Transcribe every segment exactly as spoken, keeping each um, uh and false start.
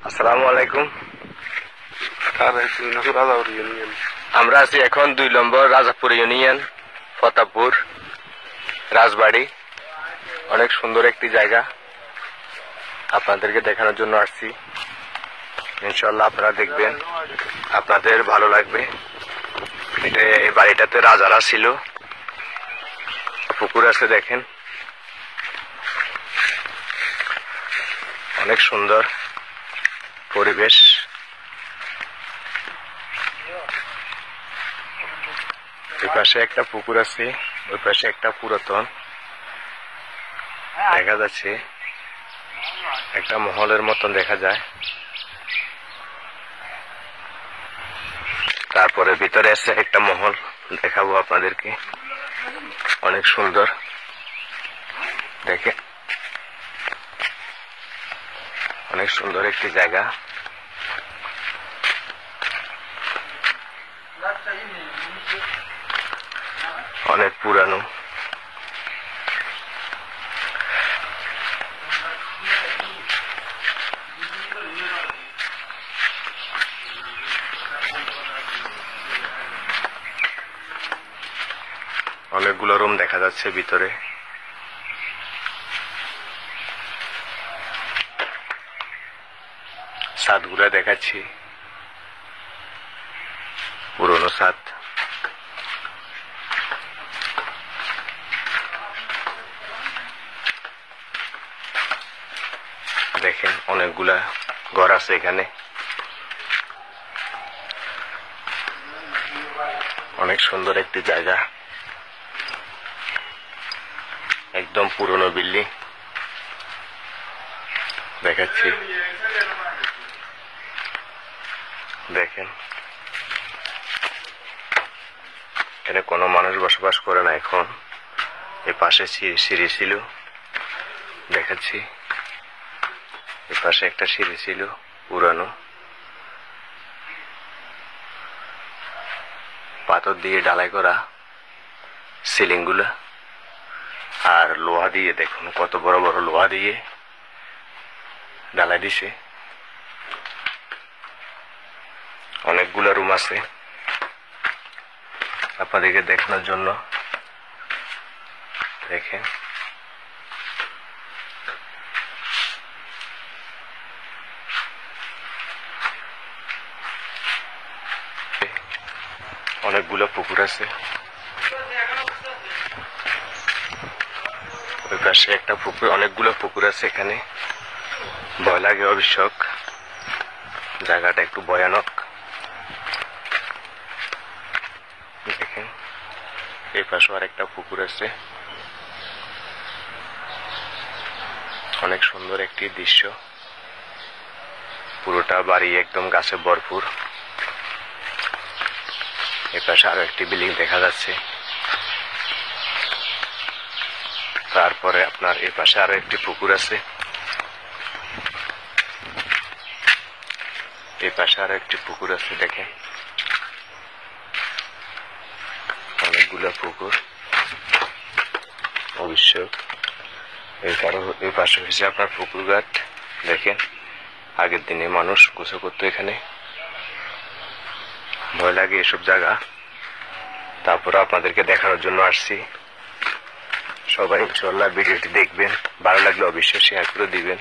আসসালামু আলাইকুম। আমরা আছি এখন দুই নম্বর রাজাপুর ইউনিয়ন, ফতাপুর রাজবাড়ি। অনেক সুন্দর একটি জায়গা, আপনাদেরকে দেখানোর জন্য আসছি। ইনশাআল্লাহ আপনারা দেখবেন, আপনাদের ভালো লাগবে। এটা এই বাড়িটাতে রাজারা ছিল। পুকুর আছে, দেখেন অনেক সুন্দর পরিবেশ। ওই পাশে একটা পুকুর আছে, ওই পাশে একটা পুরাতন দেখা যাচ্ছে, একটা মহলের মতন দেখা যায়। তারপরে ভিতরে আছে একটা মহল, দেখাবো আপনাদেরকে। অনেক সুন্দর, দেখেন অনেক সুন্দর একটি জায়গা। অনেক পুরানো। অনেকগুলো রুম দেখা যাচ্ছে ভিতরে। ছাদগুলা দেখাচ্ছি, পুরনো ছাদ। দেখেন অনেকগুলা ঘর আছে এখানে। অনেক সুন্দর একটি জায়গা, একদম পুরনো বিল্ডিং দেখাচ্ছি। দেখেন এখানে কোনো মানুষ বসবাস করে না এখন। এই পাশে সিঁড়ি ছিল, দেখাচ্ছি। এই পাশে একটা সিঁড়ি ছিল পুরানো, পাথর দিয়ে ঢালাই করা সিলিং গুলা, আর লোহা দিয়ে, দেখুন কত বড় বড় লোহা দিয়ে ঢালাই দিছে। অনেকগুলা রুম আছে আপনাদেরকে দেখানোর জন্য। দেখেন অনেকগুলো পুকুর আছে। ওই পাশে একটা পুকুর, অনেকগুলো পুকুর আছে এখানে। ভয় লাগে অবশ্যক, জায়গাটা একটু ভয়ানক। দেখেন এই পাশে আর একটা পুকুর আছে। অনেক সুন্দর একটি দৃশ্য, পুরোটা বাড়ি একদম গাছে ভরপুর। এই পাশে আরো একটি বিল্ডিং দেখা যাচ্ছে। তারপরে আপনার এই পাশে আরো একটি পুকুর আছে। এই পাশে আরো একটি পুকুর আছে, দেখেন অনেকগুলো পুকুর অবশ্য। এই কারো এই পাশে হয়েছে আপনার পুকুর ঘাট। দেখেন আগের দিনে মানুষ গোসল করতো এখানে। ভয় লাগে এসব জায়গা, তারপরে আপনাদেরকে দেখানোর জন্য আসছি। সবাই ইনশাআল্লাহ ভিডিওটি দেখবেন, ভালো লাগলে অবশ্যই শেয়ার করে দিবেন।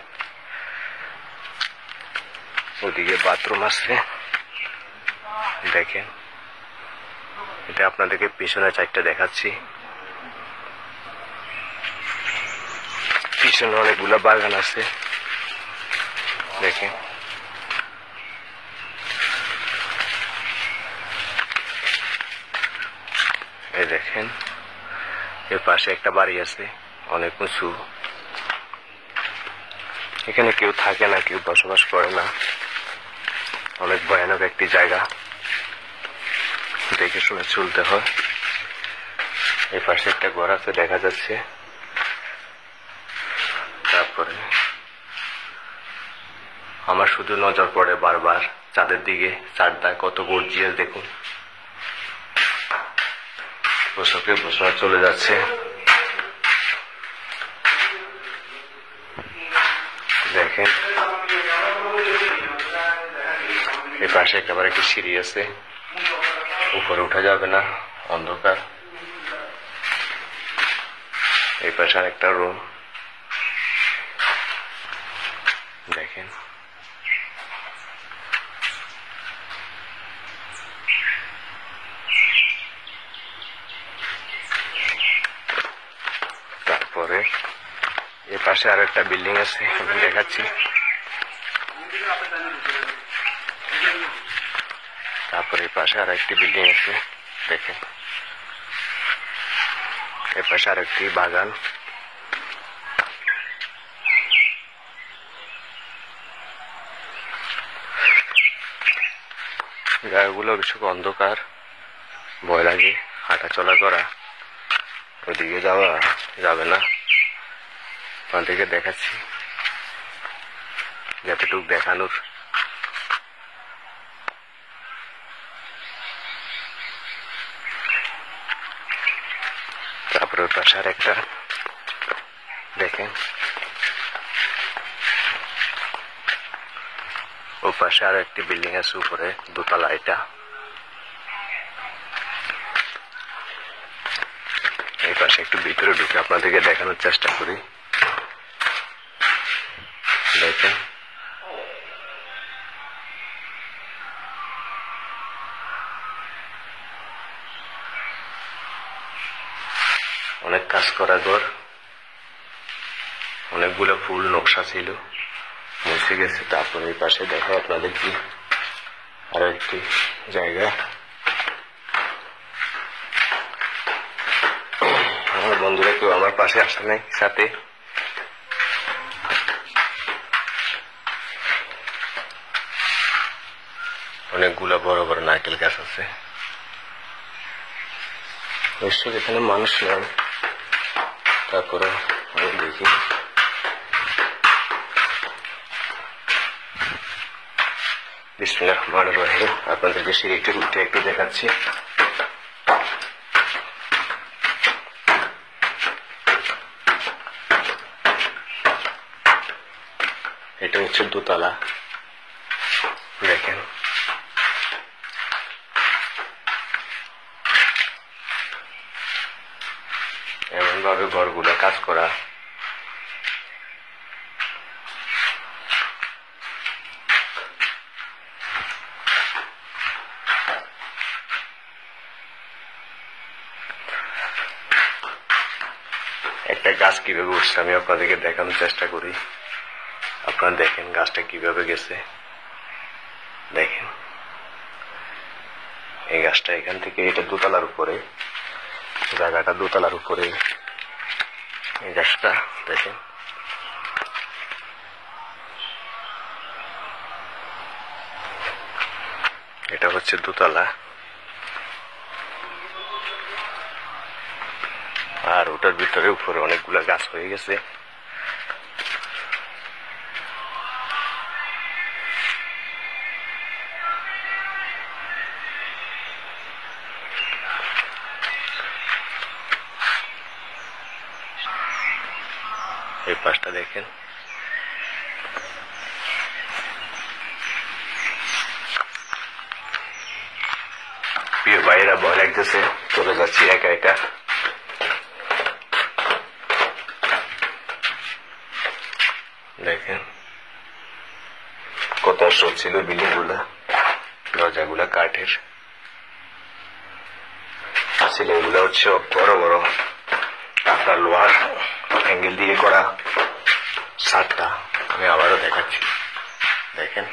ওদিকে বাথরুম আছে, দেখেন। এটা আপনাদেরকে পিছনে চারটা দেখাচ্ছি। পিছনে অনেকগুলা বাগান আছে, দেখেন। এই দেখেন এর পাশে একটা বাড়ি আছে, অনেক উঁচু। এখানে কেউ থাকে না, কেউ বসবাস করে না। অনেক ভয়ানক একটি জায়গা, দেখে শুনে চলতে হয়। এই পাশে একটা ঘর আছে দেখা যাচ্ছে। তারপরে আমার শুধু নজর পড়ে বারবার চাঁদের দিকে। চাঁদটা কত গর্জিয়াস দেখুন, বছরকে বছর চলে যাচ্ছে। দেখেন এই পাশে একেবারে একটি সিঁড়ি আছে, উপরে উঠা যাবে না, অন্ধকার। এই পাশে আরেকটা রুম দেখেন। তারপরে এই পাশে আরো একটা বিল্ডিং আছে, আমি দেখাচ্ছি। তারপরে এই পাশে আর একটি বিল্ডিং আছে দেখেন। এই পাশে আর একটি বাগান। জায়গাগুলো বেশি অন্ধকার, ভয় লাগে হাঁটা চলা করা, ওইদিকে যাওয়া যাবে না। ওখান থেকে দেখাচ্ছি যতটুকু দেখানোর। তারপরে ওর পাশে আর একটা দেখেন, ওর পাশে আর একটি বিল্ডিং আছে উপরে দোতলা। এটা এই পাশে একটু ভিতরে ঢুকে আপনাদেরকে দেখানোর চেষ্টা করি। দেখেন অনেক কাজ করা ঘর, অনেকগুলো ফুল নকশা ছিল, মুছে গেছে। তারপরে এই পাশে দেখো আপনাদের কি আরো একটি জায়গা। আমার বন্ধুরা কেউ আমার পাশে আসে নাই সাথে। অনেকগুলো বড় বড় নারকেল গাছ আছে। অবশ্য এখানে মানুষ নেই, তারপরে আমি দেখি। বিসমিল্লাহির রহমানির রহিম। আপনাদেরকে সিঁড়িটি উঠে একটু দেখাচ্ছি। এটা হচ্ছে দোতলা দেখেন। এমন ভাবে ঘরগুলো কাজ করা। একটা গাছ কিভাবে উঠছে আমি আপনাদেরকে দেখানোর চেষ্টা করি। আপনারা দেখেন গাছটা কিভাবে গেছে। দেখেন এই গাছটা এখান থেকে, এটা দোতলার উপরে, জায়গাটা দোতলার উপরে। এই গাছটা দেখেন এটা হচ্ছে দোতলা। আর ওটার ভিতরে উপরে অনেকগুলা গাছ হয়ে গেছে। এই পাশটা দেখেন। প্রিয় ভাইয়েরা, ভয় লাগতেছে, চলে যাচ্ছি একা একা। দেখেন কত সব ছিল বিল্ডিং গুলা, দরজা গুলা কাঠের, সিলিং গুলা হচ্ছে বড় বড় কাঠা লোহার অ্যাঙ্গেল দিয়ে করা। সাতটা আমি আবারও দেখাচ্ছি দেখেন।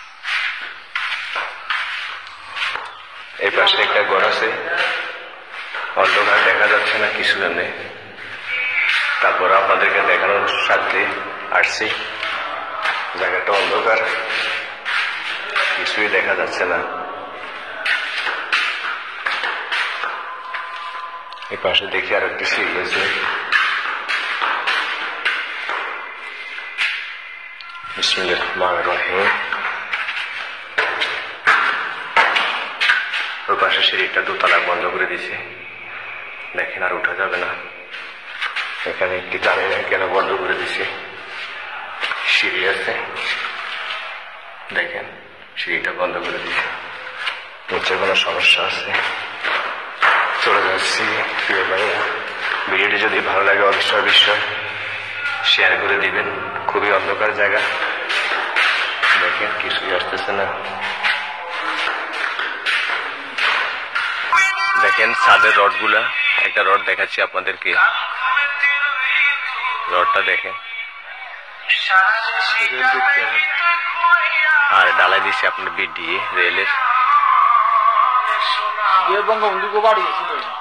এই পাশে একটা ঘর আছে, অন্ধকার দেখা যাচ্ছে না কিছু জানে। তারপর আপনাদেরকে দেখানোর সাথে আসছি, জায়গাটা অন্ধকার, কিছুই দেখা যাচ্ছে না। এই পাশে দেখি আর একটি সিঁড়ি আছে। বিসমিল্লাহির রহমানির রহিম। ওই পাশে সিঁড়িটা দোতলা বন্ধ করে দিছে, দেখেন আর উঠা যাবে না। এখানে একটি জানি না কেন বন্ধ করে দিছে, সিঁড়ি আছে দেখেন। সিঁড়িটা বন্ধ করে দিচ্ছে। নিশ্চয় কোনো সমস্যা আছে। চলে যাচ্ছি প্রিয় ভাইয়া। ভিডিওটি যদি ভালো লাগে অবশ্যই অবশ্যই শেয়ার করে দিবেন। খুবই অন্ধকার জায়গা, দেখেন কিছুই আসতেছে না। দেখেন ছাদের রডগুলা, একটা রড দেখাচ্ছি আপনাদেরকে, রডটা দেখেন, আর ডালাই দিচ্ছে আপনার বিট দিয়ে রেলের। বঙ্গবন্ধু বাড়ি